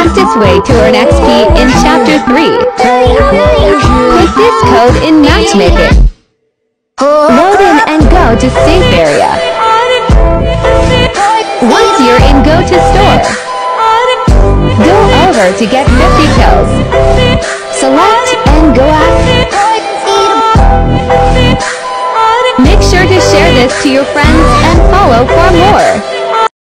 fastest way to earn XP in Chapter 3. Put this code in Matchmaking. Load in and go to safe area. Once you're in Go to Store, go over to get 50 kills. Select and go after. Make sure to share this to your friends and follow for more.